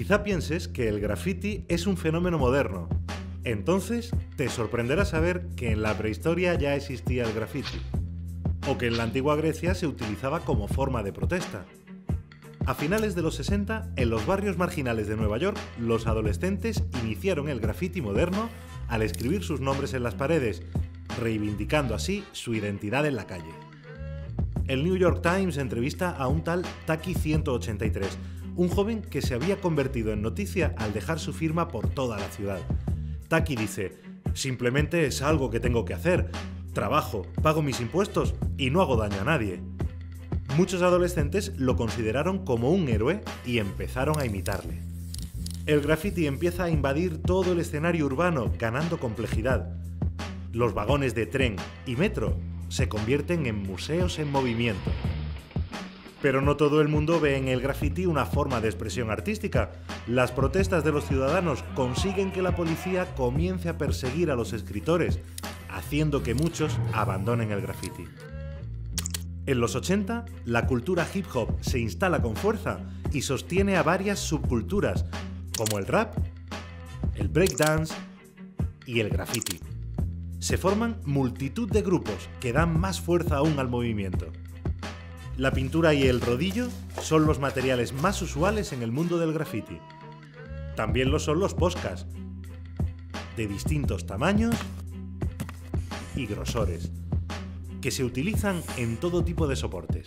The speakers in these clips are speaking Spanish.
Quizá pienses que el graffiti es un fenómeno moderno. Entonces, te sorprenderá saber que en la prehistoria ya existía el graffiti, o que en la antigua Grecia se utilizaba como forma de protesta. A finales de los 60, en los barrios marginales de Nueva York, los adolescentes iniciaron el graffiti moderno al escribir sus nombres en las paredes, reivindicando así su identidad en la calle. El New York Times entrevista a un tal Taki 183, un joven que se había convertido en noticia al dejar su firma por toda la ciudad. Taki dice: simplemente es algo que tengo que hacer. Trabajo, pago mis impuestos y no hago daño a nadie. Muchos adolescentes lo consideraron como un héroe y empezaron a imitarle. El graffiti empieza a invadir todo el escenario urbano, ganando complejidad. Los vagones de tren y metro se convierten en museos en movimiento. Pero no todo el mundo ve en el graffiti una forma de expresión artística. Las protestas de los ciudadanos consiguen que la policía comience a perseguir a los escritores, haciendo que muchos abandonen el graffiti. En los 80, la cultura hip hop se instala con fuerza y sostiene a varias subculturas, como el rap, el breakdance y el graffiti. Se forman multitud de grupos que dan más fuerza aún al movimiento. La pintura y el rodillo son los materiales más usuales en el mundo del graffiti. También lo son los poscas, de distintos tamaños y grosores, que se utilizan en todo tipo de soportes.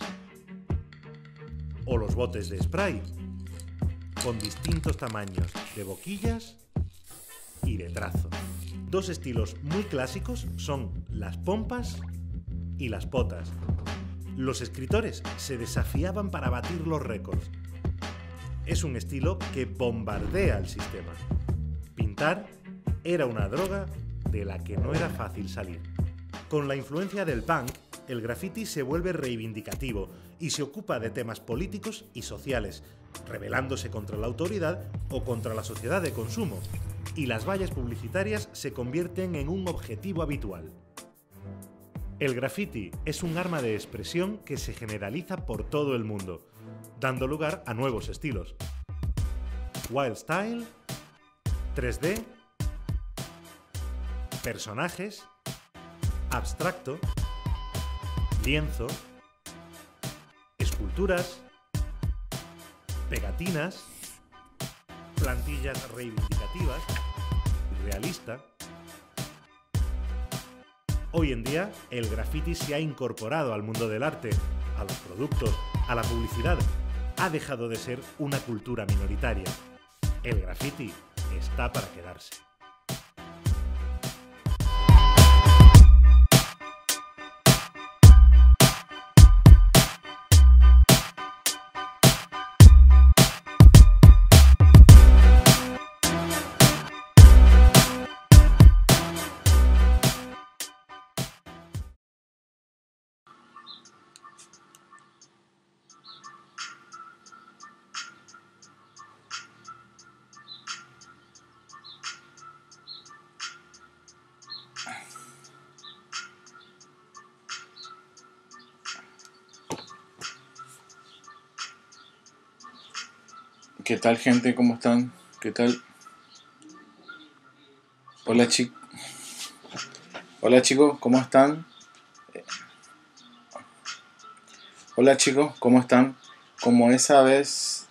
O los botes de spray, con distintos tamaños de boquillas y de trazo. Dos estilos muy clásicos son las pompas y las potas. Los escritores se desafiaban para batir los récords. Es un estilo que bombardea el sistema. Pintar era una droga de la que no era fácil salir. Con la influencia del punk, el graffiti se vuelve reivindicativo y se ocupa de temas políticos y sociales, rebelándose contra la autoridad o contra la sociedad de consumo, y las vallas publicitarias se convierten en un objetivo habitual. El graffiti es un arma de expresión que se generaliza por todo el mundo, dando lugar a nuevos estilos. Wild Style, 3D, personajes, abstracto, lienzo, esculturas, pegatinas, plantillas reivindicativas, realista. Hoy en día, el graffiti se ha incorporado al mundo del arte, a los productos, a la publicidad. Ha dejado de ser una cultura minoritaria. El graffiti está para quedarse. ¿Qué tal, gente? ¿Cómo están? ¿Qué tal? Hola, Hola, chicos, ¿cómo están? Hola, chicos, ¿cómo están? Como esa vez...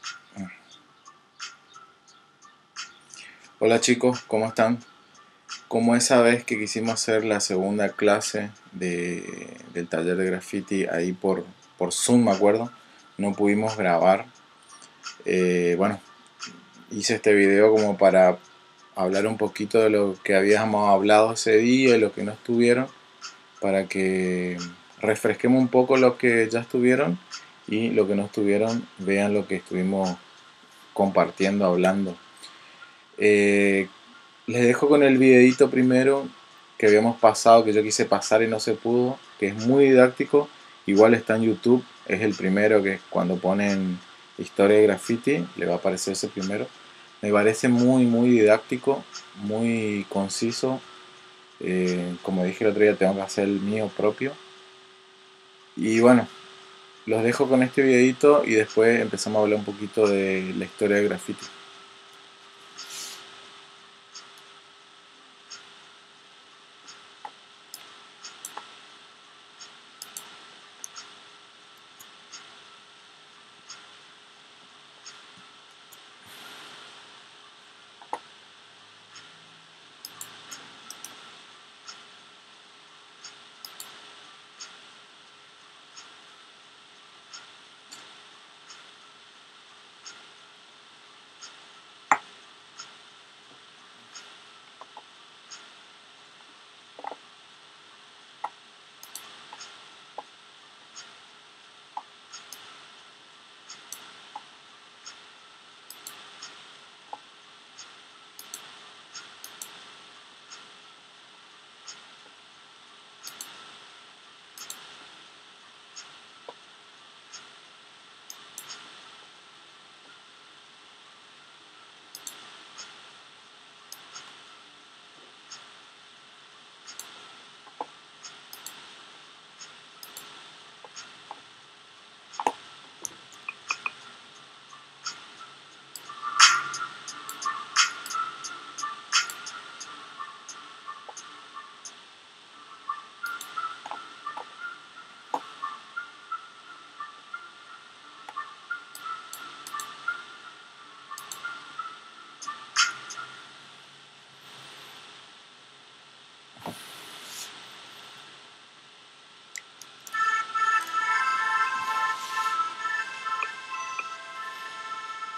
Hola, chicos, ¿cómo están? Como esa vez que quisimos hacer la segunda clase del taller de graffiti ahí por Zoom, me acuerdo, no pudimos grabar. Bueno, hice este video como para hablar un poquito de lo que habíamos hablado ese día y lo que no estuvieron, para que refresquemos un poco lo que ya estuvieron y lo que no estuvieron vean lo que estuvimos compartiendo, hablando. Les dejo con el videito primero que habíamos pasado, que yo quise pasar y no se pudo, que es muy didáctico. Igual está en YouTube, es el primero, que es cuando ponen historia de graffiti, le va a aparecer ese primero. Me parece muy didáctico, muy conciso. Como dije el otro día, tengo que hacer el mío propio. Y bueno, los dejo con este videito y después empezamos a hablar un poquito de la historia del graffiti.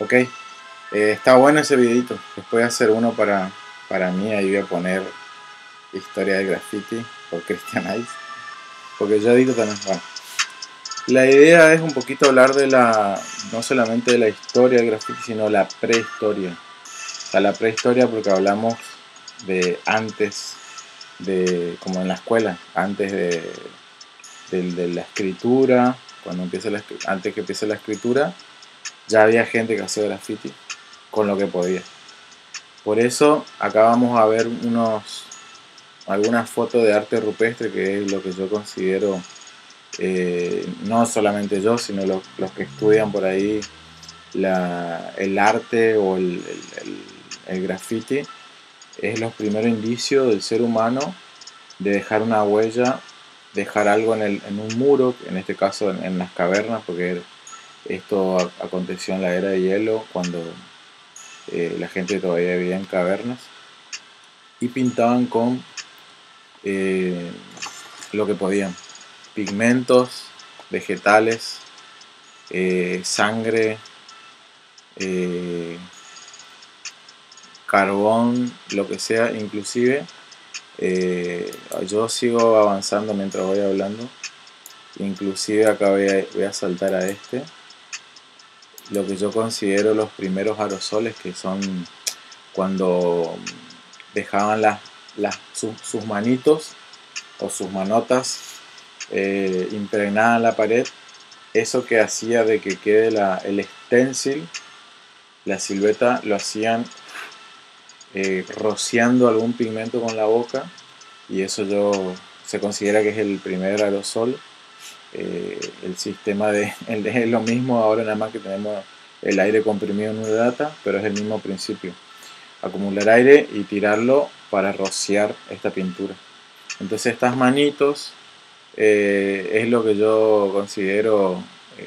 Ok, está bueno ese videito. Después voy a hacer uno para mí. Ahí voy a poner historia del graffiti por Christian Ice, porque yo edito también. Bueno, la idea es un poquito hablar de no solamente de la historia del graffiti, sino la prehistoria. O sea, la prehistoria porque hablamos de antes, como en la escuela, antes de la escritura, antes que empiece la escritura, ya había gente que hacía graffiti con lo que podía. Por eso acá vamos a ver algunas fotos de arte rupestre, que es lo que yo considero, no solamente yo, sino los que estudian por ahí el arte o el graffiti, es los primeros indicios del ser humano de dejar una huella, dejar algo en un muro, en este caso en las cavernas, porque esto aconteció en la era de hielo, cuando la gente todavía vivía en cavernas, y pintaban con lo que podían: pigmentos, vegetales, sangre, carbón, lo que sea. Inclusive yo sigo avanzando mientras voy hablando. Inclusive acá voy a saltar a lo que yo considero los primeros aerosoles, que son cuando dejaban sus manitos o sus manotas impregnadas en la pared. Eso que hacía de que quede el stencil, la silueta, lo hacían rociando algún pigmento con la boca, y eso se considera que es el primer aerosol. El sistema es lo mismo ahora, nada más que tenemos el aire comprimido en una lata, pero es el mismo principio: acumular aire y tirarlo para rociar esta pintura. Entonces estas manitos es lo que yo considero,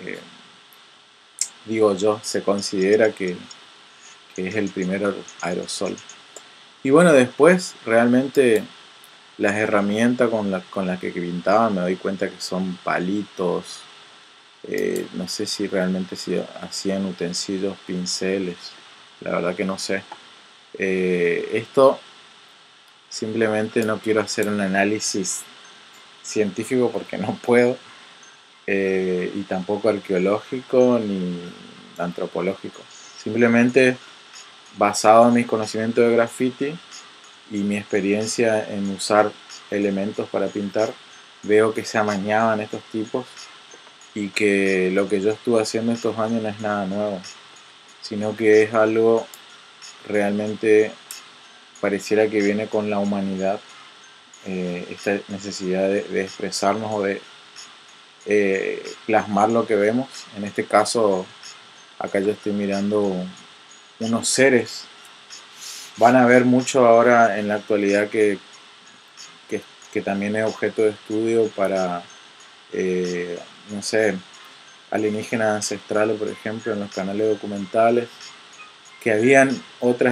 se considera que es el primer aerosol. Y bueno, después realmente las herramientas con las que pintaban, me doy cuenta que son palitos. No sé si realmente hacían utensilios, pinceles, la verdad que no sé. Esto simplemente no quiero hacer un análisis científico porque no puedo, y tampoco arqueológico ni antropológico. Simplemente basado en mis conocimientos de graffiti y mi experiencia en usar elementos para pintar, veo que se amañaban estos tipos, y que lo que yo estuve haciendo estos años no es nada nuevo, sino que es algo realmente, pareciera que viene con la humanidad, esta necesidad de expresarnos o de plasmar lo que vemos. En este caso, acá yo estoy mirando unos seres. Van a ver mucho ahora en la actualidad que también es objeto de estudio para, no sé, alienígenas ancestrales, por ejemplo, en los canales documentales, que habían otras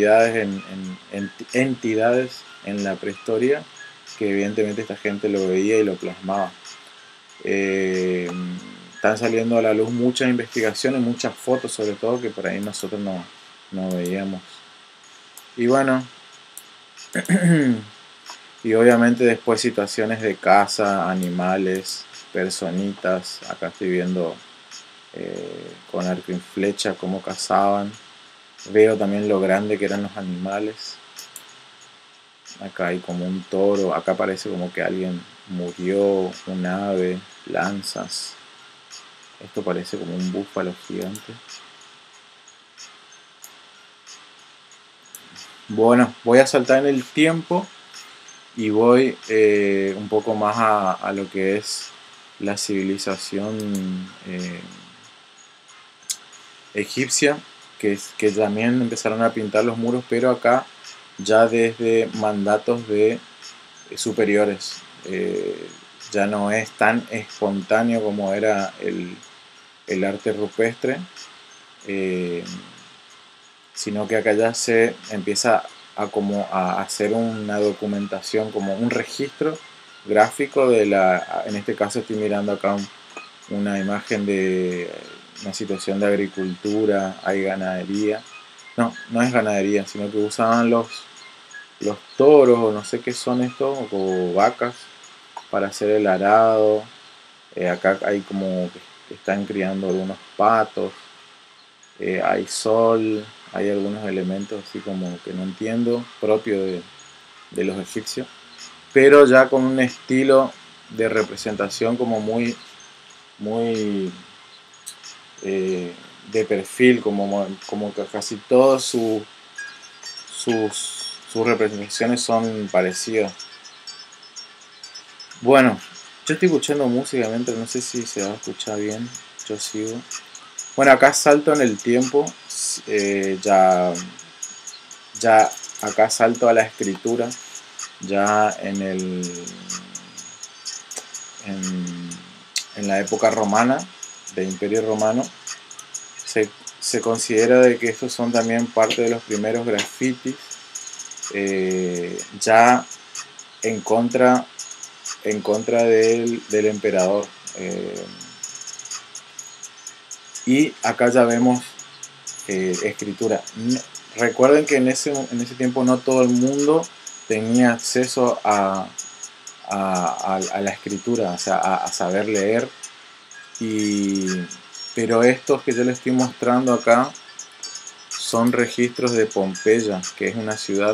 entidades en la prehistoria, que evidentemente esta gente lo veía y lo plasmaba. Están saliendo a la luz muchas investigaciones, muchas fotos sobre todo, que por ahí nosotros no veíamos. Y bueno, y obviamente después situaciones de caza, animales, personitas. Acá estoy viendo con arco y flecha cómo cazaban. Veo también lo grande que eran los animales. Acá hay como un toro, acá parece como que alguien murió, un ave, lanzas. Esto parece como un búfalo gigante. Bueno, voy a saltar en el tiempo y voy un poco más a lo que es la civilización egipcia, que también empezaron a pintar los muros, pero acá ya desde mandatos de superiores. Ya no es tan espontáneo como era el arte rupestre, sino que acá ya se empieza a hacer una documentación, como un registro gráfico en este caso estoy mirando acá una imagen de una situación de agricultura, hay ganadería. No, no es ganadería, sino que usaban los toros, o no sé qué son estos, o vacas, para hacer el arado. Acá hay como que están criando algunos patos. Hay sol, hay algunos elementos así como que no entiendo, propio de los egipcios, pero ya con un estilo de representación como muy de perfil, como que casi todas sus representaciones son parecidas. Bueno, yo estoy escuchando música mientras, no sé si se va a escuchar bien, yo sigo. Bueno, acá salto en el tiempo, ya acá salto a la escritura, ya en la época romana, del Imperio Romano. Se considera de que estos son también parte de los primeros grafitis, ya en contra del emperador. Y acá ya vemos escritura. Recuerden que en ese tiempo no todo el mundo tenía acceso a la escritura, o sea, a saber leer. Pero estos que yo les estoy mostrando acá son registros de Pompeya, que es una ciudad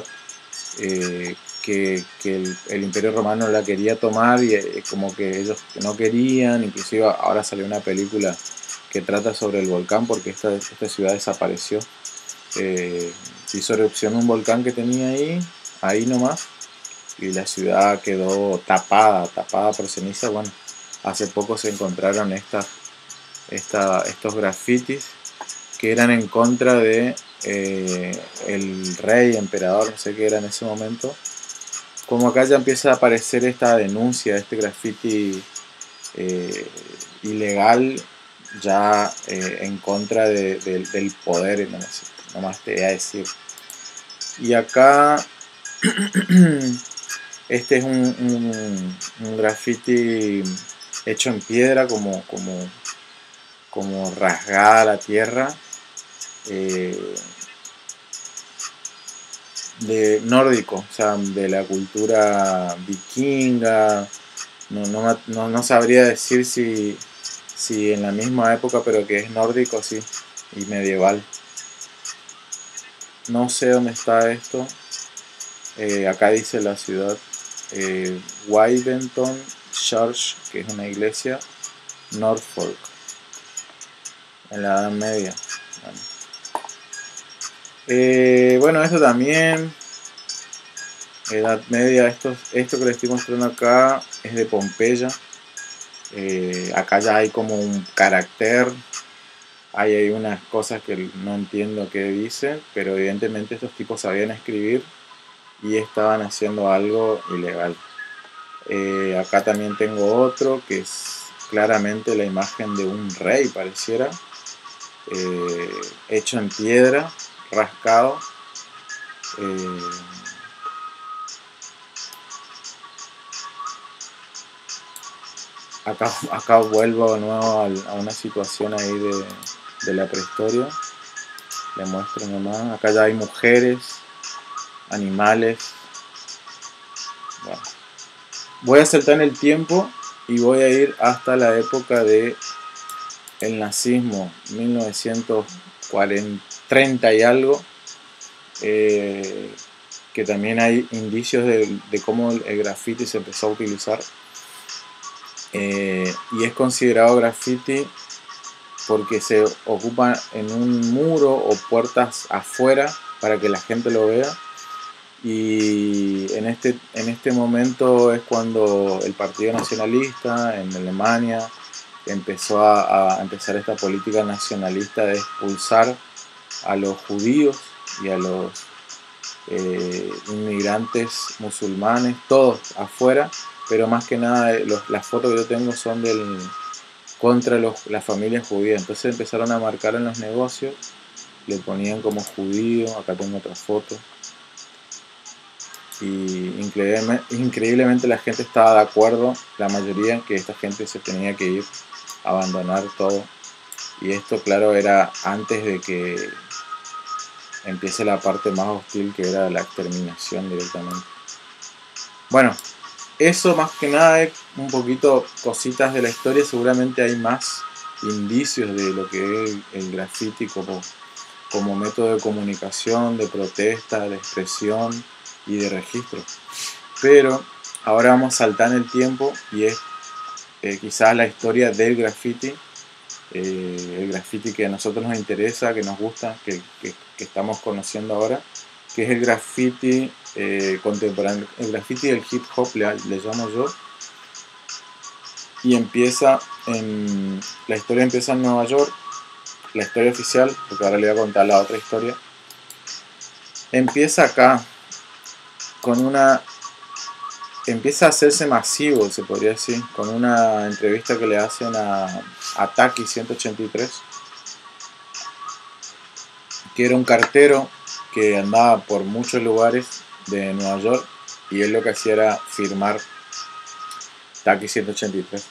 que el Imperio Romano la quería tomar y como que ellos no querían. Inclusive ahora salió una película que trata sobre el volcán, porque esta ciudad desapareció. Hizo erupción un volcán que tenía ahí nomás, y la ciudad quedó tapada por ceniza. Bueno, hace poco se encontraron estos grafitis que eran en contra de el rey, emperador, no sé qué era en ese momento. Como acá ya empieza a aparecer esta denuncia, este grafiti ilegal, ya en contra del poder, nomás te voy a decir. Y acá este es un grafiti hecho en piedra, como rasgada la tierra, de nórdico, o sea, de la cultura vikinga. No sabría decir si en la misma época, pero que es nórdico, sí, y medieval. No sé dónde está esto. Acá dice la ciudad, Wybenton Church, que es una iglesia, Norfolk, en la Edad Media. Bueno, esto también, Edad Media. Esto que les estoy mostrando acá es de Pompeya. Acá ya hay como un carácter, hay unas cosas que no entiendo qué dicen, pero evidentemente estos tipos sabían escribir y estaban haciendo algo ilegal. Acá también tengo otro que es claramente la imagen de un rey, pareciera, hecho en piedra, rascado. Acá vuelvo de nuevo a una situación ahí de la prehistoria. Le muestro nomás. Acá ya hay mujeres, animales. Bueno. Voy a saltar en el tiempo y voy a ir hasta la época del nazismo, 1930 y algo, que también hay indicios de cómo el graffiti se empezó a utilizar. Y es considerado graffiti porque se ocupa en un muro o puertas afuera para que la gente lo vea. Y en este momento es cuando el Partido Nacionalista en Alemania empezó a empezar esta política nacionalista de expulsar a los judíos y a los inmigrantes musulmanes, todos afuera. Pero más que nada las fotos que yo tengo son contra las familias judías. Entonces empezaron a marcar en los negocios, le ponían como judío. Acá tengo otra foto. Y increíblemente la gente estaba de acuerdo, la mayoría, que esta gente se tenía que ir, abandonar todo Y esto, claro, era antes de que empiece la parte más hostil, que era la exterminación directamente. Bueno, eso más que nada es un poquito cositas de la historia. Seguramente hay más indicios de lo que es el graffiti como método de comunicación, de protesta, de expresión y de registro. Pero ahora vamos a saltar en el tiempo y es quizás la historia del graffiti, el graffiti que a nosotros nos interesa, que nos gusta, que estamos conociendo ahora, que es el graffiti contemporáneo, el graffiti del hip hop le llamo yo. Y la historia empieza en Nueva York, la historia oficial, porque ahora le voy a contar la otra historia. Empieza acá empieza a hacerse masivo, se podría decir, con una entrevista que le hacen a Taki 183, que era un cartero que andaba por muchos lugares de Nueva York, y él lo que hacía era firmar Taki 183.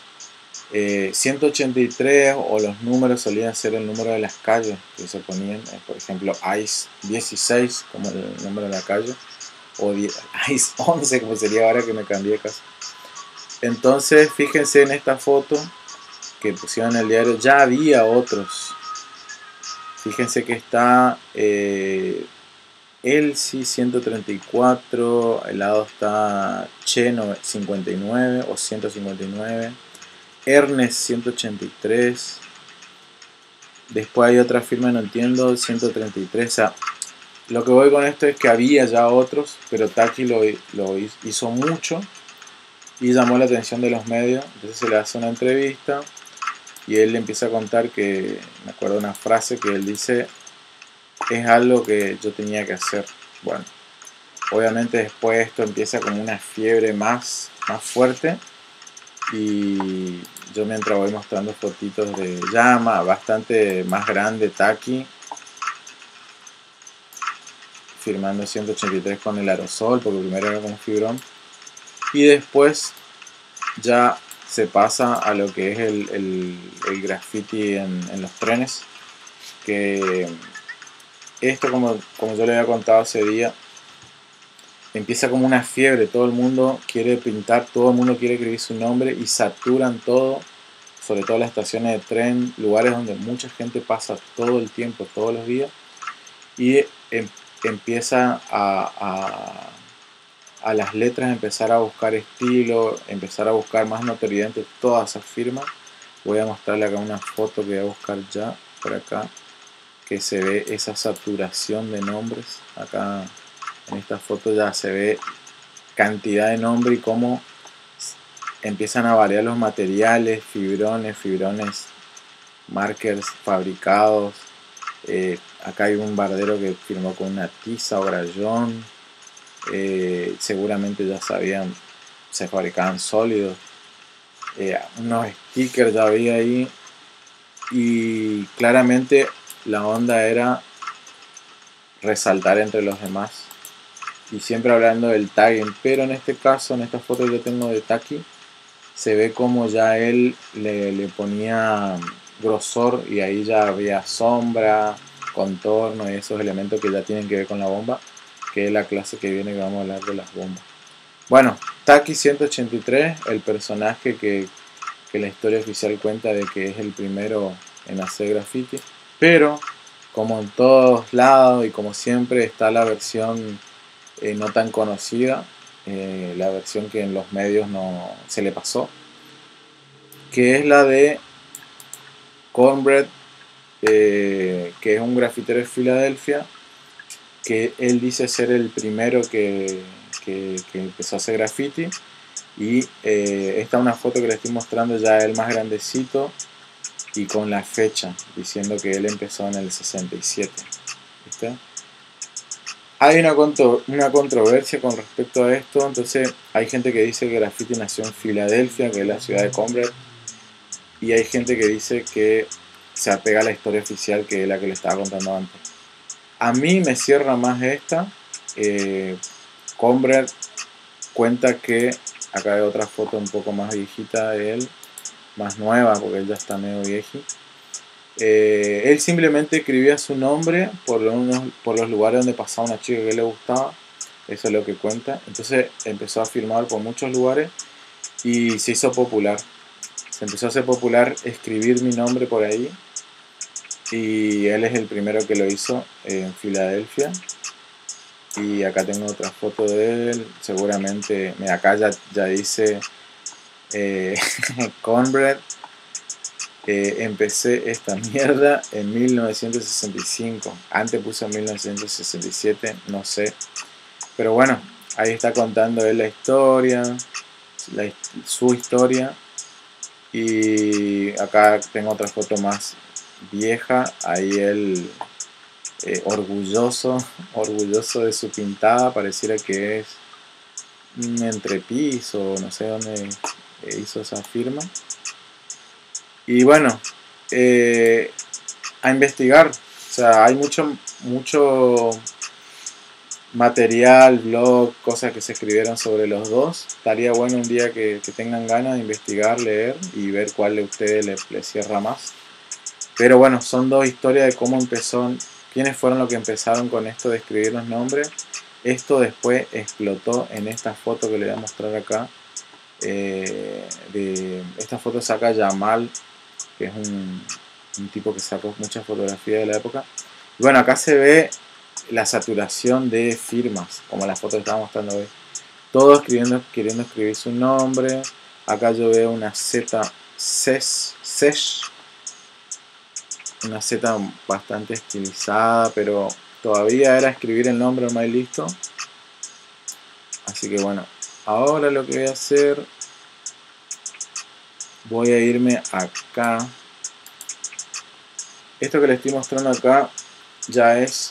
183 o los números solían ser el número de las calles que se ponían, por ejemplo ICE 16 como el número de la calle, o ICE 11 como sería ahora que me cambié casi. Entonces fíjense en esta foto que pusieron en el diario, ya había otros. Fíjense que está Elsie 134, al lado está Che 59 o 159, Ernest 183, después hay otra firma, no entiendo, 133. O sea, lo que voy con esto es que había ya otros, pero Taki lo hizo mucho y llamó la atención de los medios. Entonces se le hace una entrevista y él le empieza a contar que, me acuerdo una frase que él dice, es algo que yo tenía que hacer. Bueno, obviamente después esto empieza como una fiebre más fuerte. Y yo mientras voy mostrando fotitos de llama, bastante más grande Taki, firmando 183 con el aerosol, porque primero era con fibrón. Y después ya se pasa a lo que es el graffiti en los trenes. Que esto, como yo le había contado ese día, empieza como una fiebre, todo el mundo quiere pintar, todo el mundo quiere escribir su nombre y saturan todo, sobre todo las estaciones de tren, lugares donde mucha gente pasa todo el tiempo, todos los días, y empieza a las letras empezar a buscar estilo, empezar a buscar más notoriedad entre todas esas firmas. Voy a mostrarle acá una foto que voy a buscar ya por acá, que se ve esa saturación de nombres. Acá en esta foto ya se ve cantidad de nombres y cómo empiezan a variar los materiales, fibrones, markers fabricados. Acá hay un bardero que firmó con una tiza o grayón. Seguramente ya sabían, se fabricaban sólidos. Unos stickers ya había ahí. Y claramente la onda era resaltar entre los demás. Y siempre hablando del tagging, pero en este caso, en esta foto que yo tengo de Taki, se ve como ya él le ponía grosor y ahí ya había sombra, contorno y esos elementos que ya tienen que ver con la bomba, que es la clase que viene, que vamos a hablar de las bombas. Bueno, Taki 183, el personaje que la historia oficial cuenta de que es el primero en hacer graffiti, pero como en todos lados y como siempre está la versión no tan conocida, la versión que en los medios no se le pasó, que es la de Cornbread, que es un grafitero de Filadelfia, que él dice ser el primero que empezó a hacer graffiti. Y esta es una foto que le estoy mostrando ya él más grandecito y con la fecha diciendo que él empezó en el 67. ¿Viste? Hay una controversia con respecto a esto. Entonces hay gente que dice que graffiti nació en Filadelfia, que es la ciudad de Cornbread, y hay gente que dice que se apega a la historia oficial, que es la que le estaba contando antes. A mí me cierra más esta. Cornbread cuenta que acá hay otra foto un poco más viejita de él, más nueva porque él ya está medio viejo. Él simplemente escribía su nombre por los lugares donde pasaba una chica que le gustaba. Eso es lo que cuenta. Entonces empezó a firmar por muchos lugares y se hizo popular. Se empezó a hacer popular escribir mi nombre por ahí. Y él es el primero que lo hizo en Filadelfia. Y acá tengo otra foto de él. Seguramente, mira, acá ya dice Cornbread. Empecé esta mierda en 1965. Antes puse 1967, no sé. Pero bueno, ahí está contando él la historia, su historia. Y acá tengo otra foto más vieja. Ahí él orgulloso de su pintada. Pareciera que es un entrepiso, no sé dónde hizo esa firma. Y bueno, a investigar. O sea, hay mucho material, blog, cosas que se escribieron sobre los dos. Estaría bueno un día que tengan ganas de investigar, leer y ver cuál de ustedes les cierra más. Pero bueno, son dos historias de cómo empezó, quiénes fueron los que empezaron con esto de escribir los nombres. Esto después explotó en esta foto que le voy a mostrar acá. Esta foto saca Jamal, que es un tipo que sacó muchas fotografías de la época. Y bueno, acá se ve la saturación de firmas, como la foto que estaba mostrando hoy. Todos queriendo escribir su nombre. Acá yo veo una Z Sesh, una Z bastante estilizada, pero todavía era escribir el nombre más listo. Así que bueno, ahora lo que voy a hacer, voy a irme acá. Esto que les estoy mostrando acá ya es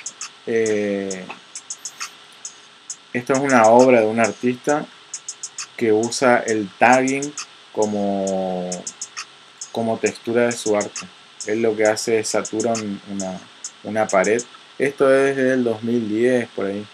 esto es una obra de un artista que usa el tagging como textura de su arte. Él lo que hace es satura una pared. Esto es del 2010 por ahí.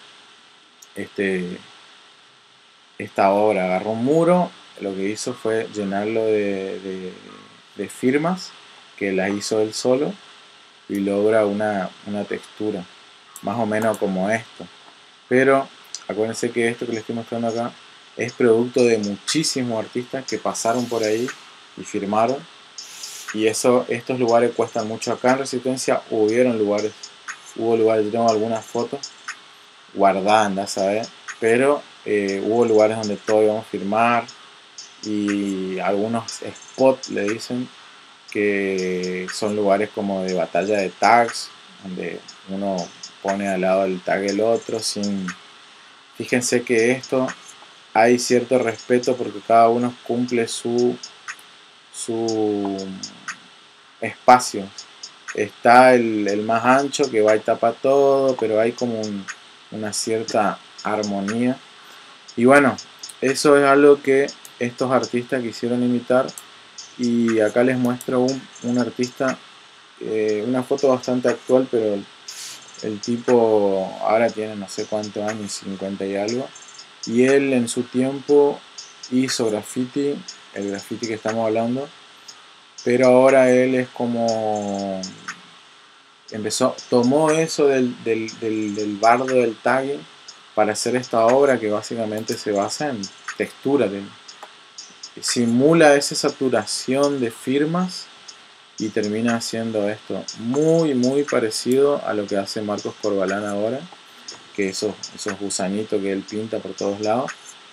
Esta obra agarró un muro, lo que hizo fue llenarlo de firmas que las hizo él solo y logra una textura más o menos como esto. Pero acuérdense que esto que les estoy mostrando acá es producto de muchísimos artistas que pasaron por ahí y firmaron. Y estos lugares cuestan mucho. Acá en Resistencia hubo lugares, yo tengo algunas fotos guardadas, ¿sabes? Pero hubo lugares donde todos íbamos a firmar y algunos spots le dicen que son lugares como de batalla de tags, donde uno pone al lado del tag el otro sin... Fíjense que esto hay cierto respeto porque cada uno cumple su espacio. Está el más ancho que va y tapa todo, pero hay como una cierta armonía. Y bueno, eso es algo que estos artistas quisieron imitar. Y acá les muestro un artista, una foto bastante actual, pero el tipo ahora tiene no sé cuántos años, 50 y algo. Y él en su tiempo hizo graffiti, el graffiti que estamos hablando. Pero ahora él es como... tomó eso del bardo del tagging para hacer esta obra que básicamente se basa en textura. Simula esa saturación de firmas y termina haciendo esto muy parecido a lo que hace Marcos Corbalán ahora, que esos gusanitos que él pinta por todos lados,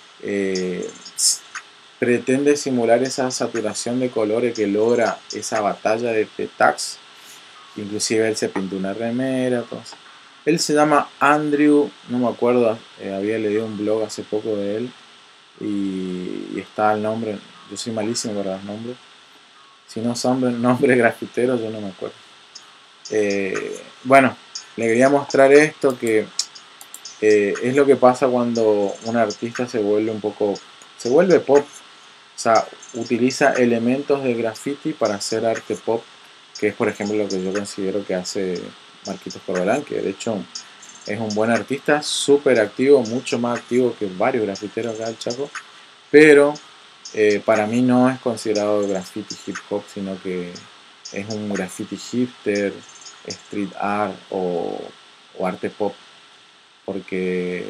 pretende simular esa saturación de colores que logra esa batalla de tags. Inclusive él se pintó una remera, cosas. Él se llama Andrew, no me acuerdo, había leído un blog hace poco de él y está el nombre. Yo soy malísimo para los nombres. Si no son nombres grafiteros, yo no me acuerdo. Bueno, le quería mostrar esto, que es lo que pasa cuando un artista se vuelve pop. O sea, utiliza elementos de graffiti para hacer arte pop, que es por ejemplo lo que yo considero que hace Marquitos Corbalán, que de hecho es un buen artista, súper activo, mucho más activo que varios grafiteros acá del Chaco, pero para mí no es considerado graffiti hip hop, sino que es un graffiti hipster, street art o arte pop, porque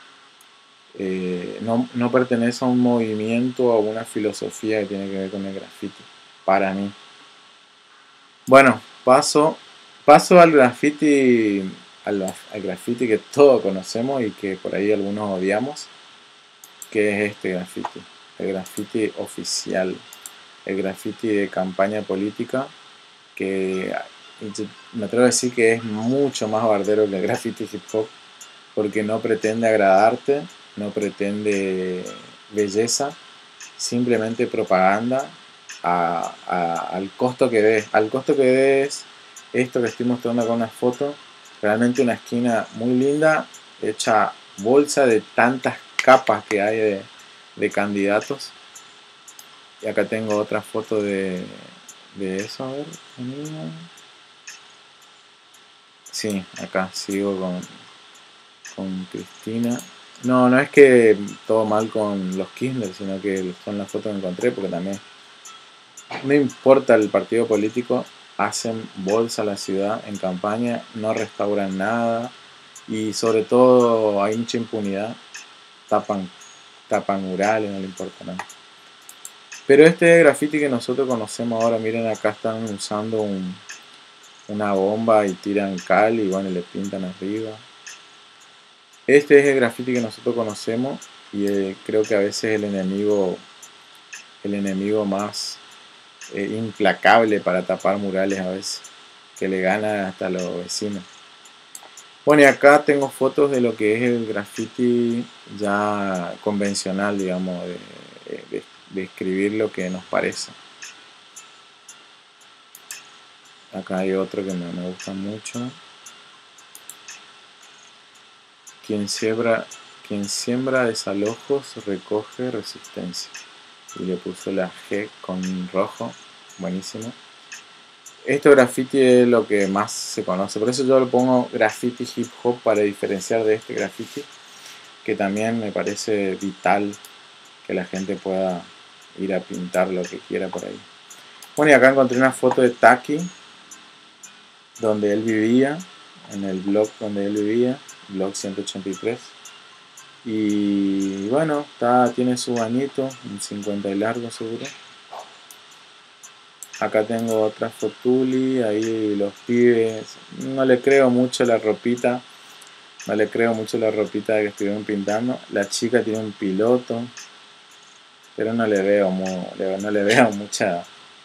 no pertenece a un movimiento o a una filosofía que tiene que ver con el graffiti, para mí. Bueno, paso al graffiti, al graffiti que todos conocemos y que por ahí algunos odiamos, que es este graffiti, el graffiti oficial, el graffiti de campaña política, que me atrevo a decir que es mucho más bardero que el graffiti hip hop, porque no pretende agradarte, no pretende belleza, simplemente propaganda al costo que des. Al costo que des, esto que estoy mostrando acá una foto, realmente una esquina muy linda, hecha bolsa de tantas capas que hay de candidatos. Y acá tengo otra foto de eso, a ver, sí, acá sigo con Cristina. No es que todo mal con los Kirchner, sino que son las fotos que encontré, porque también no importa el partido político, hacen bolsa a la ciudad en campaña, no restauran nada y sobre todo hay mucha impunidad, tapan murales, no le importa nada. Pero este graffiti que nosotros conocemos ahora, miren, acá están usando una bomba y tiran cal y bueno, le pintan arriba. Este es el graffiti que nosotros conocemos y creo que a veces el enemigo más implacable para tapar murales a veces, que le gana hasta a los vecinos. Bueno, y acá tengo fotos de lo que es el graffiti ya convencional, digamos, de escribir lo que nos parece. Acá hay otro que me gusta mucho. Quien siembra desalojos recoge resistencia. Y le puso la G con rojo, buenísimo. Este graffiti es lo que más se conoce, por eso yo lo pongo graffiti hip hop para diferenciar de este graffiti, que también me parece vital que la gente pueda ir a pintar lo que quiera por ahí. Bueno, y acá encontré una foto de Taki, donde él vivía, en el blog donde él vivía, blog 183. Y bueno, tiene su bañito, un 50 y largo seguro. Acá tengo otra fotuli, ahí los pibes, no le creo mucho la ropita, que estuvieron pintando. La chica tiene un piloto, pero no le veo mucha...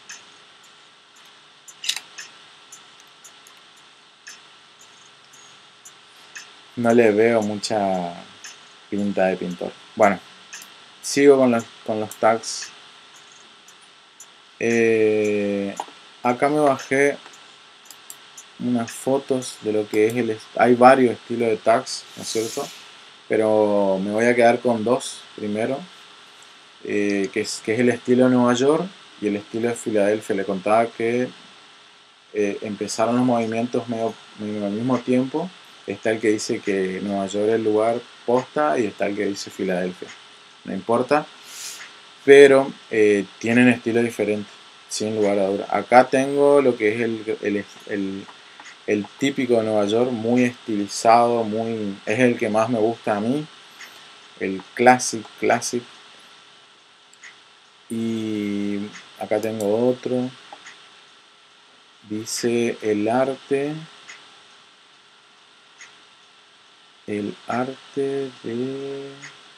No le veo mucha pinta de pintor. Bueno, sigo con los tags. Acá me bajé unas fotos de lo que es hay varios estilos de tags, ¿no es cierto? Pero me voy a quedar con dos primero, que es el estilo de Nueva York y el estilo de Filadelfia. Le contaba que empezaron los movimientos medio al mismo tiempo. Está el que dice que Nueva York es el lugar posta y está el que dice Filadelfia. No importa, pero tienen estilos diferentes, sin lugar a duda. Acá tengo lo que es el típico de Nueva York, muy estilizado, es el que más me gusta a mí, el classic. Y acá tengo otro, dice el arte de...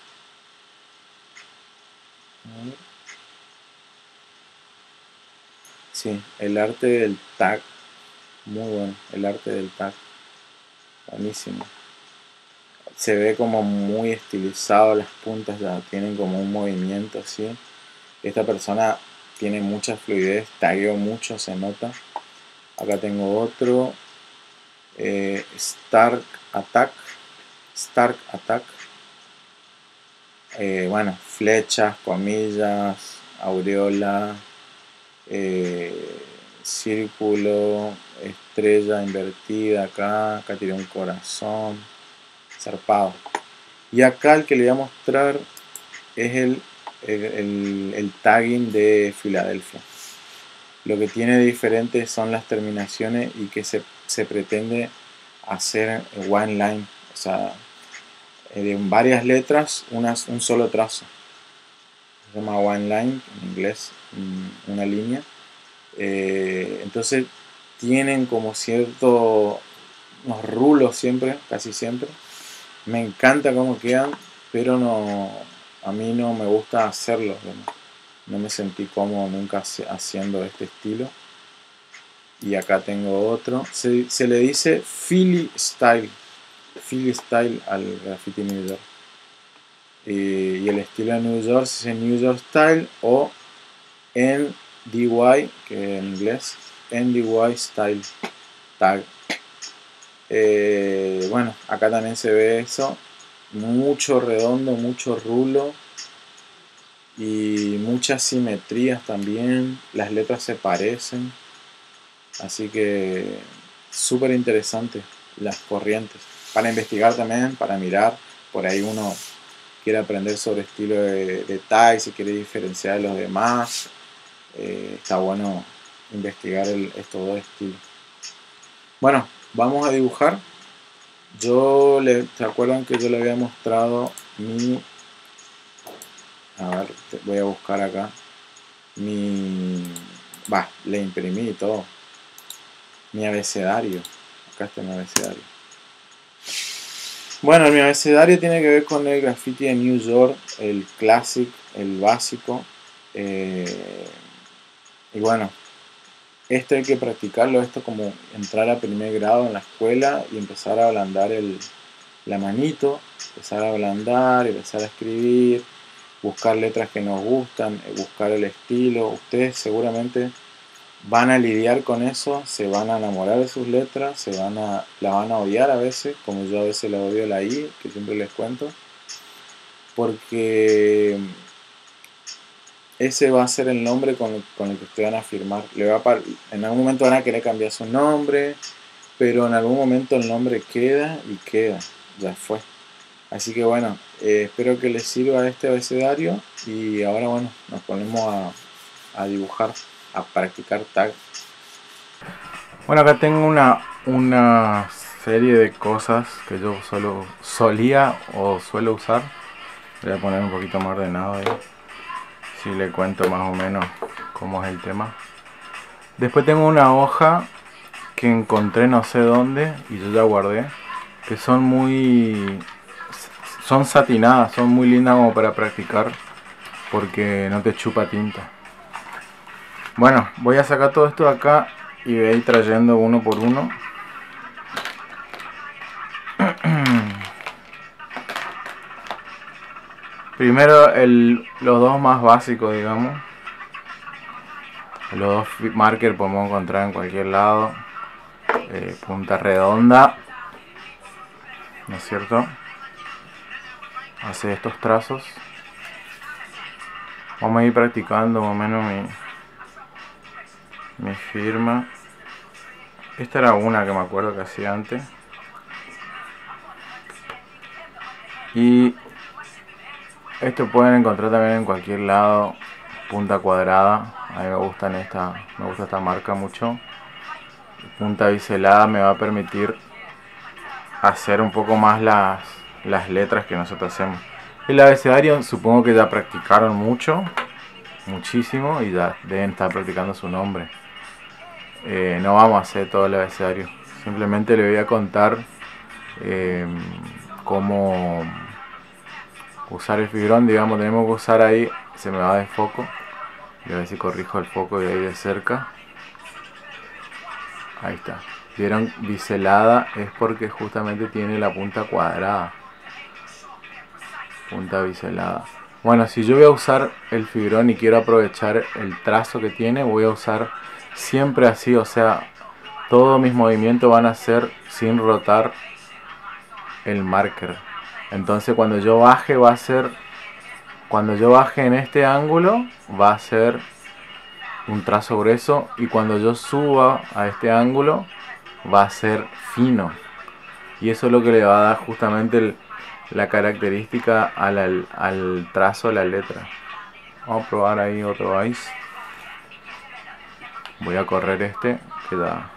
Sí, el arte del tag, muy bueno, el arte del tag, buenísimo. Se ve como muy estilizado, las puntas ya tienen como un movimiento así. Esta persona tiene mucha fluidez, tagueó mucho, se nota. Acá tengo otro, Stark Attack. Bueno, flechas, comillas, aureola, círculo, estrella invertida acá tiré un corazón, zarpado. Y acá el que le voy a mostrar es el tagging de Filadelfia. Lo que tiene de diferente son las terminaciones y que se pretende hacer one line, o sea, de varias letras un solo trazo. Se llama one line en inglés, una línea. Entonces tienen como cierto unos rulos siempre, casi siempre. Me encanta cómo quedan, pero no, a mí no me gusta hacerlo. No me sentí cómodo nunca haciendo este estilo. Y acá tengo otro. Se le dice Philly Style. Philly Style al graffiti New York. Y el estilo de New York es el New York Style o NDY, que en inglés NDY Style Tag. Bueno, acá también se ve eso. Mucho redondo, mucho rulo. Y muchas simetrías también. Las letras se parecen. Así que súper interesante las corrientes. Para investigar también, para mirar. Por ahí uno quiere aprender sobre estilo de tag, si quiere diferenciar de los demás. Está bueno investigar estos dos estilos. Bueno, vamos a dibujar. ¿Se acuerdan que yo le había mostrado mi... A ver, voy a buscar acá. Le imprimí y todo. Mi abecedario. Acá está mi abecedario. Bueno, mi abecedario tiene que ver con el graffiti de New York, el classic, el básico. Y bueno, esto hay que practicarlo, esto como entrar a primer grado en la escuela y empezar a ablandar la manito, empezar a ablandar, empezar a escribir, buscar letras que nos gustan, buscar el estilo. Ustedes seguramente van a lidiar con eso, se van a enamorar de sus letras, la van a odiar a veces, como yo a veces la odio la I, que siempre les cuento, porque ese va a ser el nombre con el que ustedes van a firmar. En algún momento van a querer cambiar su nombre, pero en algún momento el nombre queda y queda, ya fue. Así que bueno, espero que les sirva este abecedario y ahora bueno, nos ponemos a dibujar, a practicar tag. Bueno, acá tengo una serie de cosas que yo solía o suelo usar. Voy a poner un poquito más ordenado ahí, si le cuento más o menos cómo es el tema. Después tengo una hoja que encontré no sé dónde y yo ya guardé, que son satinadas, son muy lindas como para practicar porque no te chupa tinta. Bueno, voy a sacar todo esto de acá y voy a ir trayendo uno por uno. Primero los dos más básicos, digamos. Los dos markers podemos encontrar en cualquier lado. Punta redonda, ¿no es cierto? Hace estos trazos. Vamos a ir practicando más o menos mi firma. Esta era una que me acuerdo que hacía antes. Y esto pueden encontrar también en cualquier lado. Punta cuadrada. A mí me gusta esta marca mucho. Punta biselada me va a permitir hacer un poco más las letras que nosotros hacemos. El abecedario supongo que ya practicaron muchísimo y ya deben estar practicando su nombre. No vamos a hacer todo el abecedario, simplemente le voy a contar cómo usar el fibrón. Digamos, tenemos que usar ahí, se me va de foco, y a ver si corrijo el foco de ahí de cerca. Ahí está. Vieron, biselada es porque justamente tiene la punta cuadrada. Punta biselada. Bueno, si yo voy a usar el fibrón y quiero aprovechar el trazo que tiene, voy a usar siempre así, o sea, todos mis movimientos van a ser sin rotar el marker. Entonces cuando yo baje en este ángulo va a ser un trazo grueso, y cuando yo suba a este ángulo va a ser fino, y eso es lo que le va a dar justamente la característica al trazo de la letra. Vamos a probar ahí otro ice. Voy a correr este, que da...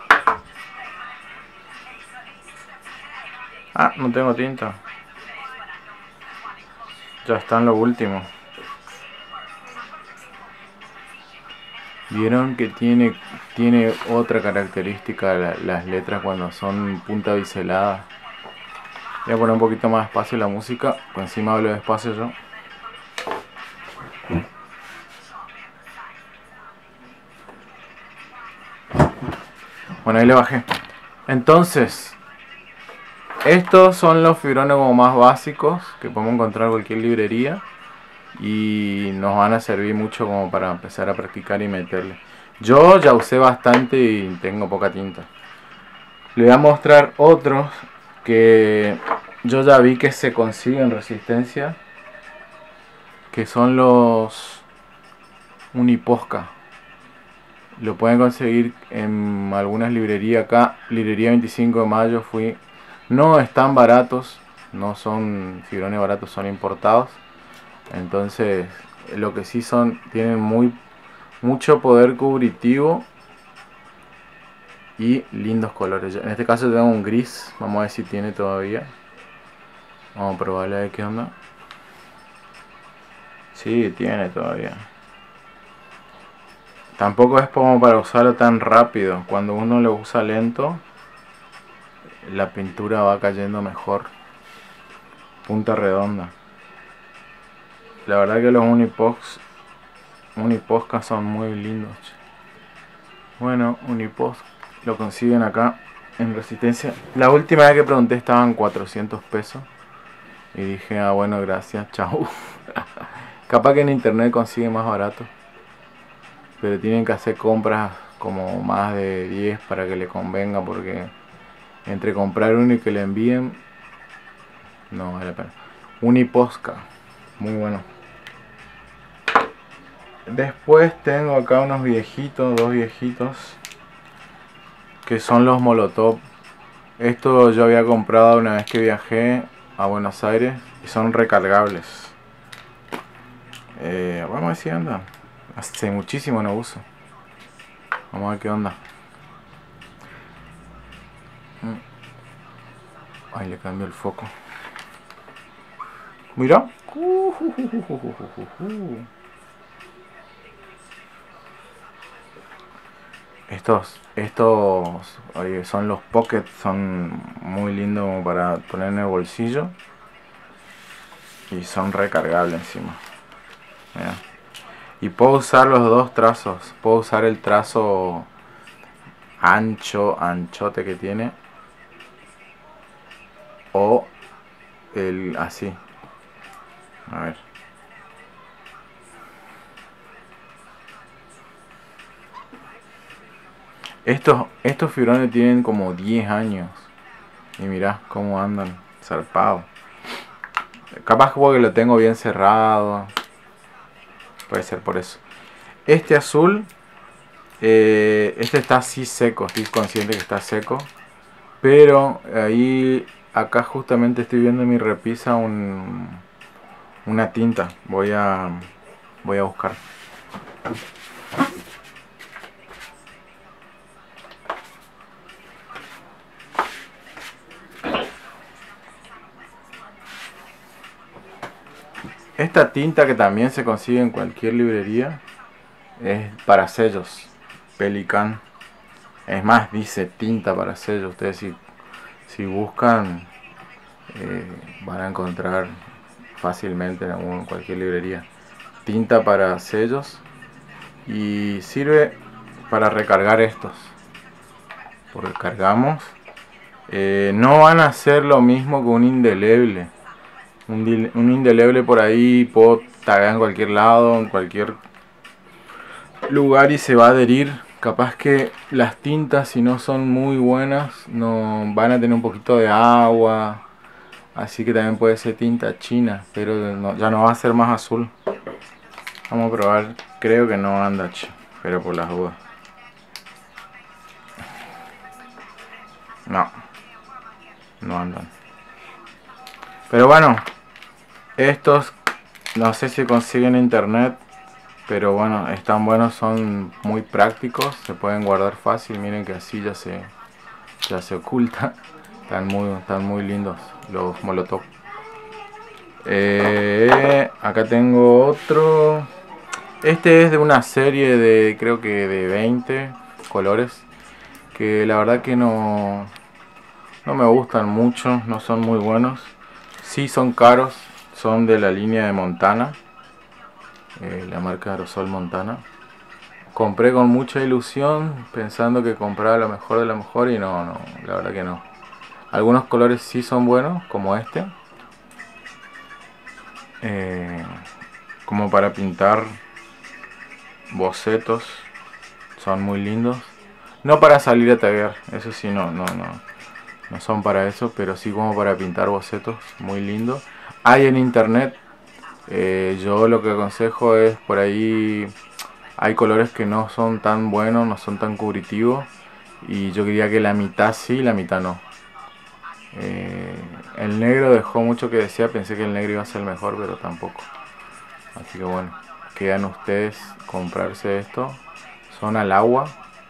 Ah, no tengo tinta. Ya está en lo último. Vieron que tiene otra característica las letras cuando son punta biselada. Voy a poner un poquito más despacio la música, por encima hablo despacio yo. Bueno, ahí le bajé. Entonces, estos son los fibrones como más básicos que podemos encontrar en cualquier librería y nos van a servir mucho como para empezar a practicar y meterle. Yo ya usé bastante y tengo poca tinta. Le voy a mostrar otros que yo ya vi que se consiguen Resistencia, que son los Uniposca. Lo pueden conseguir en algunas librerías acá. Librería 25 de Mayo fui. No están baratos, no son fibrones baratos, son importados. Entonces, lo que sí son, tienen mucho poder cubritivo y lindos colores. En este caso tengo un gris, vamos a ver si tiene todavía. Vamos a probarle a ver qué onda. Sí, tiene todavía. Tampoco es como para usarlo tan rápido. Cuando uno lo usa lento, la pintura va cayendo mejor. Punta redonda. La verdad que los Uniposca son muy lindos. Bueno, Uniposca lo consiguen acá en Resistencia. La última vez que pregunté estaban 400 pesos. Y dije, ah bueno, gracias, chau. Capaz que en internet consigue más barato. Pero tienen que hacer compras como más de 10 para que le convenga, porque entre comprar uno y que le envíen no vale la pena. Uniposca, muy bueno. Después tengo acá unos viejitos, dos viejitos, que son los Molotov. Esto yo había comprado una vez que viajé a Buenos Aires y son recargables. Vamos a ver si anda. Hace muchísimo no uso. Vamos a ver qué onda. Ahí le cambio el foco. Mira. Estos oye, son los Pocket, son muy lindos como para poner en el bolsillo. Y son recargables encima. Mira. Y puedo usar los dos trazos. Puedo usar el trazo anchote que tiene. O el así. A ver. Estos fibrones tienen como 10 años. Y mirá cómo andan zarpados. Capaz que lo tengo bien cerrado. Puede ser por eso. Este azul, este está así seco, estoy consciente que está seco. Pero ahí, acá justamente estoy viendo en mi repisa una tinta. Voy a buscar. Esta tinta, que también se consigue en cualquier librería, es para sellos, Pelican. Es más, dice tinta para sellos. Ustedes si buscan van a encontrar fácilmente en cualquier librería tinta para sellos, y sirve para recargar estos. Porque cargamos, no van a hacer lo mismo que un indeleble. Un indeleble por ahí puedo tagar en cualquier lado, en cualquier lugar, y se va a adherir. Capaz que las tintas, si no son muy buenas, no van a tener un poquito de agua. Así que también puede ser tinta china, pero ya no va a ser más azul. Vamos a probar. Creo que no anda, pero por las dudas. No andan. Pero bueno, estos no sé si consiguen en internet, Pero bueno, están buenos, son muy prácticos, se pueden guardar fácil. Miren que así ya se oculta. Están muy lindos los Molotov. Acá tengo otro. Este es de una serie de, creo que de 20 colores, que la verdad que no me gustan mucho, no son muy buenos. Sí son caros, son de la línea de Montana, la marca Aerosol Montana. Compré con mucha ilusión, pensando que compraba lo mejor de lo mejor, y no, la verdad que no. Algunos colores sí son buenos, como este, como para pintar bocetos, son muy lindos. No para salir a taguear, eso sí, no son para eso, pero sí como para pintar bocetos, muy lindo. Hay en internet, yo lo que aconsejo es, por ahí hay colores que no son tan buenos, no son tan cubritivos, y yo quería que la mitad sí, la mitad no. El negro dejó mucho que desear, pensé que el negro iba a ser el mejor, pero tampoco. Así que bueno, quedan ustedes comprarse esto. Son al agua.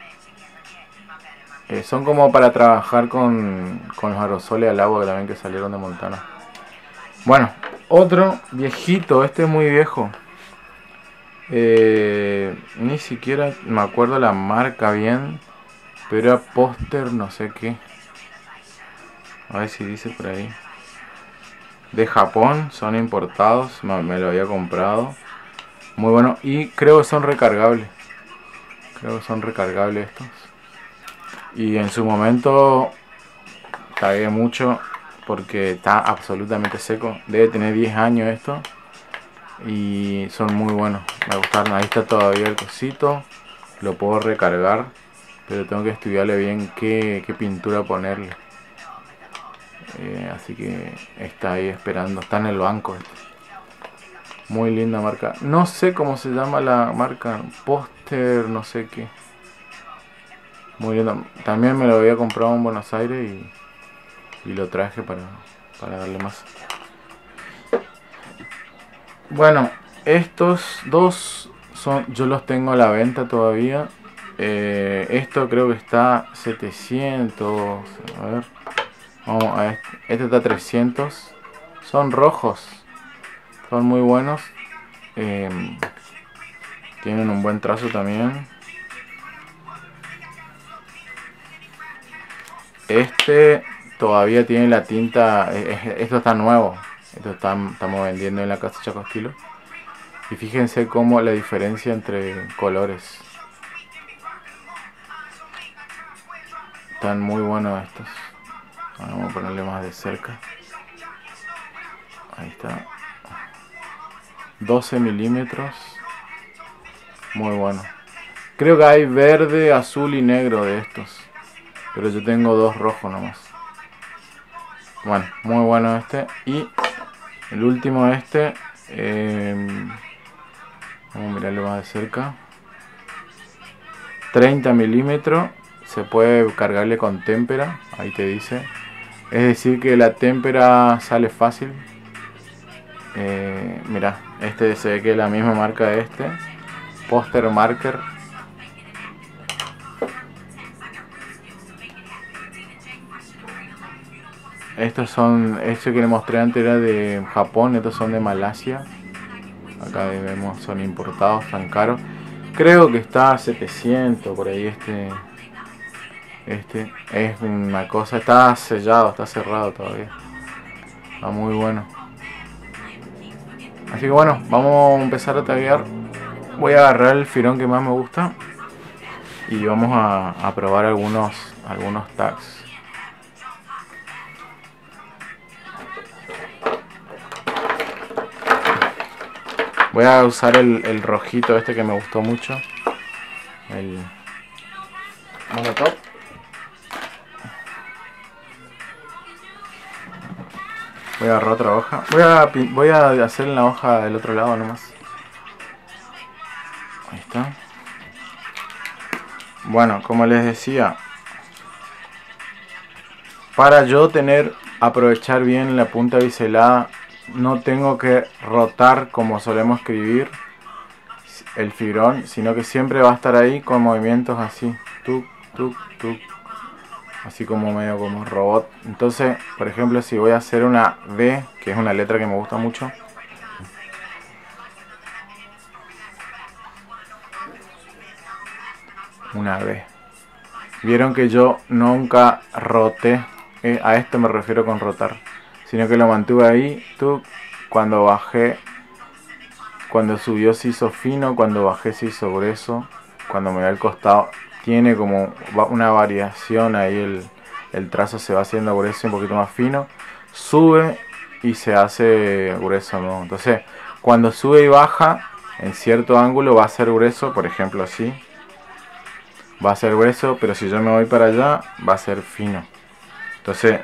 Son como para trabajar con los aerosoles al agua, que también que salieron de Montana. Bueno, otro viejito, este es muy viejo. Ni siquiera me acuerdo la marca bien, pero era póster no sé qué. A ver si dice por ahí. De Japón, son importados, me lo había comprado. Muy bueno, y creo que son recargables. Estos. Y en su momento tagué mucho porque está absolutamente seco. Debe tener 10 años esto. Y son muy buenos, me gustaron. Ahí está todavía el cosito. Lo puedo recargar, pero tengo que estudiarle bien qué pintura ponerle. Así que está ahí esperando. Está en el banco este. Muy linda marca. No sé cómo se llama la marca. Póster no sé qué. Muy linda. También me lo había comprado en Buenos Aires y lo traje para darle más. Bueno, estos dos yo los tengo a la venta todavía. Esto creo que está 700. A ver. Vamos a este está 300. Son rojos. Son muy buenos. Tienen un buen trazo también. Este todavía tiene la tinta. Esto está nuevo. Esto estamos vendiendo en la casa Chaco Estilo. Y fíjense cómo la diferencia entre colores. Están muy buenos estos. Vamos a ponerle más de cerca. Ahí está. 12 milímetros. Muy bueno. Creo que hay verde, azul y negro de estos. Pero yo tengo dos rojos nomás. Bueno, muy bueno este. Y el último este. Vamos a mirarlo más de cerca. 30 milímetros. Se puede cargarle con témpera. Ahí te dice. Es decir que la témpera sale fácil. Mira, este se ve que es la misma marca de este. Póster Marker. Estos son, este que le mostré antes era de Japón, estos son de Malasia. Acá vemos, son importados, tan caros. Creo que está a 700 por ahí este es una cosa, está sellado, está cerrado todavía. Está muy bueno. Así que bueno, vamos a empezar a taguear. Voy a agarrar el filón que más me gusta y vamos a probar algunos tags. Voy a usar el rojito este que me gustó mucho. El Molotov. Voy a agarrar otra hoja. Voy a hacer en la hoja del otro lado nomás. Ahí está. Bueno, como les decía, para yo aprovechar bien la punta biselada, no tengo que rotar como solemos escribir, el fibrón, sino que siempre va a estar ahí con movimientos así, tuk, tuk, tuk, así como medio como robot. Entonces, por ejemplo, si voy a hacer una V, que es una letra que me gusta mucho, una V. Vieron que yo nunca roté, a esto me refiero con rotar, sino que lo mantuve ahí, tuk, cuando bajé, cuando subió se hizo fino, cuando bajé se hizo grueso, cuando me voy al costado tiene como una variación ahí, el trazo se va haciendo grueso y un poquito más fino, sube y se hace grueso, ¿no? Entonces cuando sube y baja en cierto ángulo va a ser grueso, por ejemplo así, va a ser grueso, pero si yo me voy para allá va a ser fino. Entonces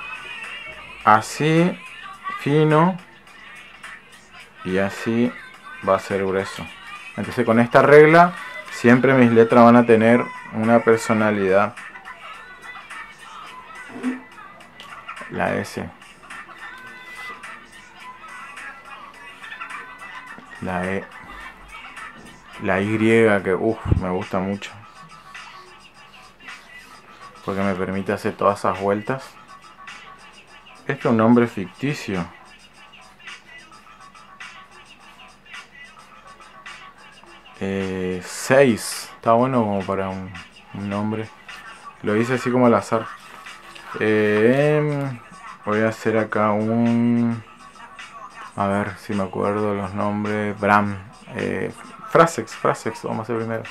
así, fino, y así va a ser grueso. Entonces con esta regla siempre mis letras van a tener una personalidad. La S, la E, la Y, que me gusta mucho porque me permite hacer todas esas vueltas. Este es un nombre ficticio. Seis, está bueno como para un nombre. Lo hice así como al azar. Voy a hacer acá un... A ver si me acuerdo los nombres. Bram. Frasex, vamos a hacer primero.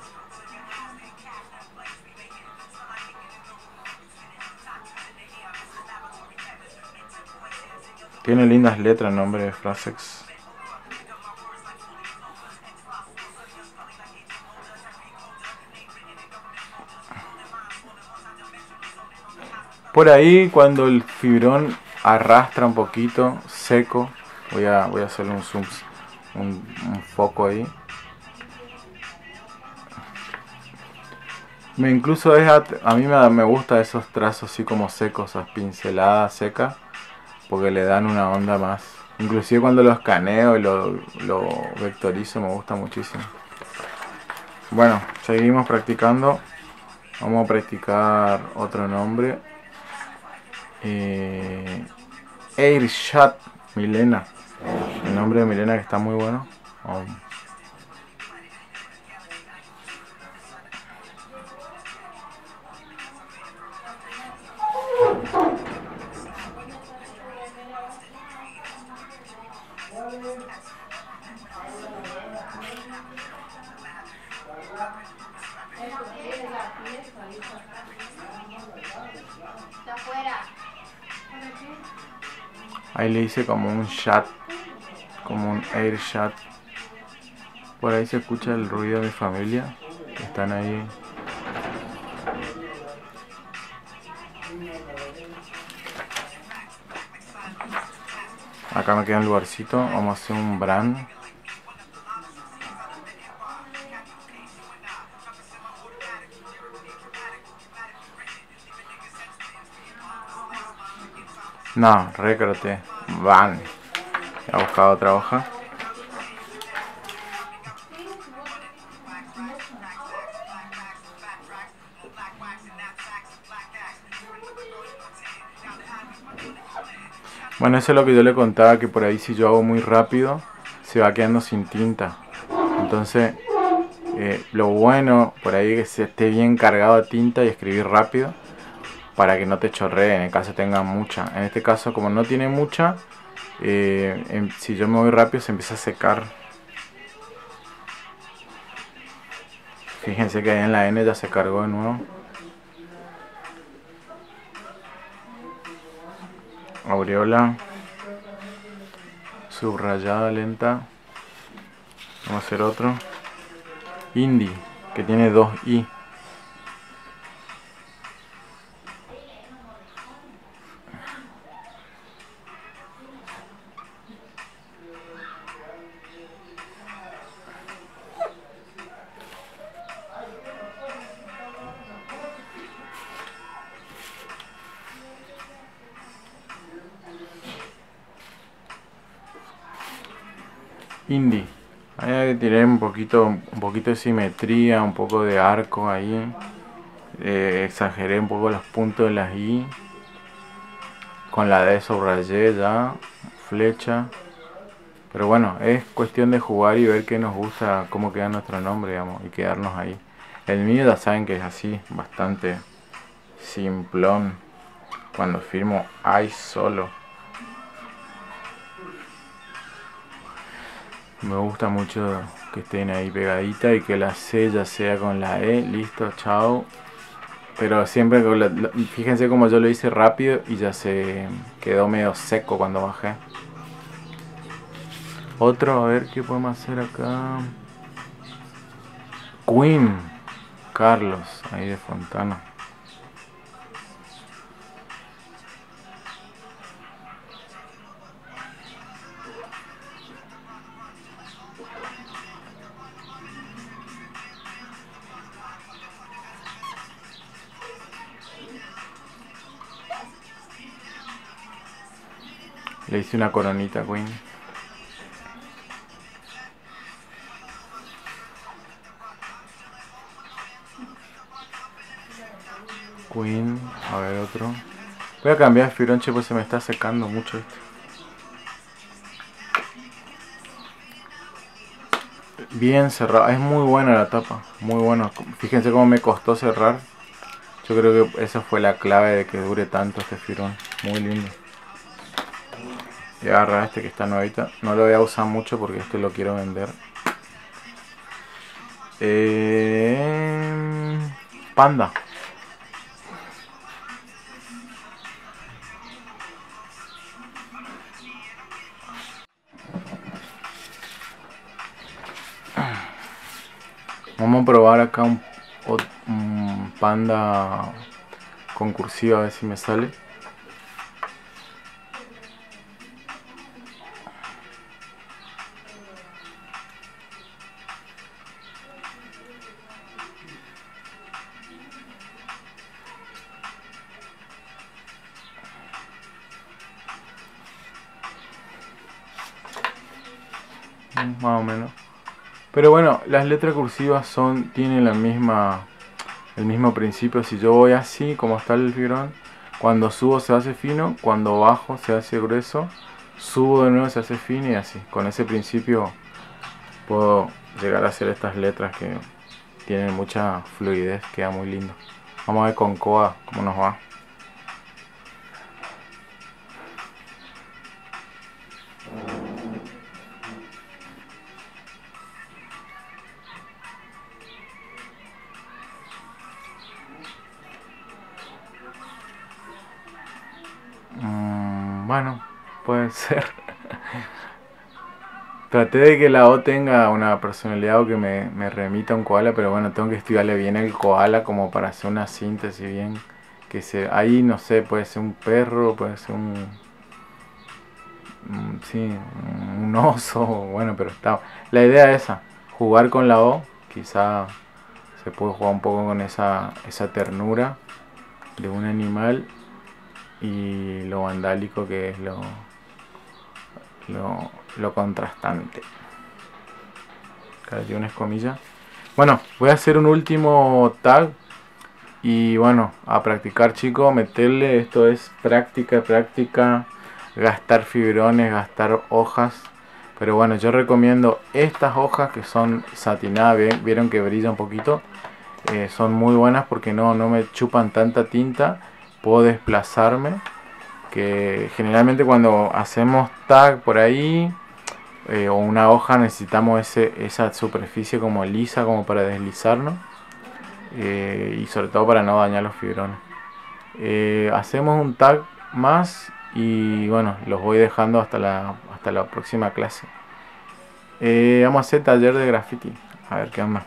Tiene lindas letras el nombre de Frasex. Por ahí cuando el fibrón arrastra un poquito, seco, voy a hacerle un zoom, un foco ahí. Incluso a mí me gusta esos trazos así como secos, esas pinceladas secas, porque le dan una onda más. Inclusive cuando lo escaneo y lo vectorizo me gusta muchísimo. Bueno, seguimos practicando. Vamos a practicar otro nombre. Airshot Milena. El nombre de Milena que está muy bueno. Ahí le hice como un shot, como un air shot. Por ahí se escucha el ruido de mi familia, que están ahí. Acá me queda un lugarcito, vamos a hacer un brand. No, recroté. Van. He buscado otra hoja. Bueno, eso es lo que yo le contaba, que por ahí si yo hago muy rápido, se va quedando sin tinta. Entonces, lo bueno por ahí es que se esté bien cargado de tinta y escribir rápido, para que no te chorree en el caso tenga mucha. En este caso, como no tiene mucha, si yo me voy rápido se empieza a secar. Fíjense que ahí en la N ya se cargó de nuevo. Aureola subrayada lenta. Vamos a hacer otro. Indie, que tiene 2 I. Indie. Ahí tiré un poquito de simetría, un poco de arco ahí. Exageré un poco los puntos de las I. Con la D subrayé ya, flecha. Pero bueno, es cuestión de jugar y ver qué nos gusta, cómo queda nuestro nombre, digamos, y quedarnos ahí. El mío ya saben que es así, bastante simplón. Cuando firmo I solo. Me gusta mucho que estén ahí pegaditas y que la C ya sea con la E. Listo, chao. Pero siempre, fíjense como yo lo hice rápido y ya se quedó medio seco cuando bajé. Otro, a ver qué podemos hacer acá. Queen. Carlos, ahí de Fontana. Le hice una coronita a Queen. Queen, a ver otro. Voy a cambiar el fibronche pues se me está secando mucho esto. Bien cerrado, es muy buena la tapa, muy bueno. Fíjense cómo me costó cerrar. Yo creo que esa fue la clave de que dure tanto este fibrón. Muy lindo. Voy a agarrar este que está nuevita. No lo voy a usar mucho porque este lo quiero vender. Panda. Vamos a probar acá un panda con cursiva a ver si me sale. Más o menos. Pero bueno, las letras cursivas tienen el mismo principio. Si yo voy así, como está el fibrón, cuando subo se hace fino, cuando bajo se hace grueso, subo de nuevo se hace fino y así. Con ese principio puedo llegar a hacer estas letras que tienen mucha fluidez, queda muy lindo. Vamos a ver con Koa cómo nos va. Bueno, puede ser. Traté de que la O tenga una personalidad o que me remita a un koala, pero bueno, tengo que estudiarle bien el koala como para hacer una síntesis bien. Ahí no sé, puede ser un perro, puede ser sí, un oso, bueno, pero está. La idea es esa, jugar con la O, quizá se puede jugar un poco con esa ternura de un animal y lo vandálico que es lo contrastante. Acá hay unas comillas. Bueno, voy a hacer un último tag y bueno, a practicar, chicos, meterle. Esto es práctica, gastar fibrones, gastar hojas. Pero bueno, yo recomiendo estas hojas que son satinadas, vieron que brilla un poquito. Son muy buenas porque no me chupan tanta tinta. Puedo desplazarme, que generalmente cuando hacemos tag por ahí o una hoja necesitamos esa superficie como lisa como para deslizarnos, y sobre todo para no dañar los fibrones. Hacemos un tag más y bueno, los voy dejando hasta la próxima clase. Vamos a hacer taller de graffiti, a ver qué onda.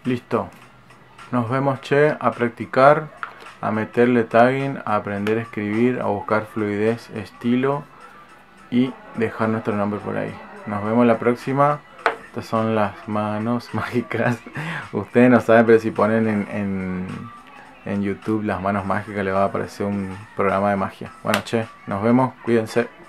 Listo. Nos vemos, che, a practicar, a meterle tagging, a aprender a escribir, a buscar fluidez, estilo y dejar nuestro nombre por ahí. Nos vemos la próxima. Estas son las manos mágicas. Ustedes no saben, pero si ponen en YouTube las manos mágicas, les va a aparecer un programa de magia. Bueno, che, nos vemos, cuídense.